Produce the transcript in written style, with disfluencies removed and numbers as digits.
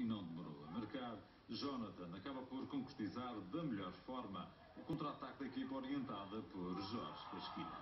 e não demorou a marcar. Jonathan acaba por concretizar da melhor forma o contra-ataque da equipa orientada por Jorge Pasquinha.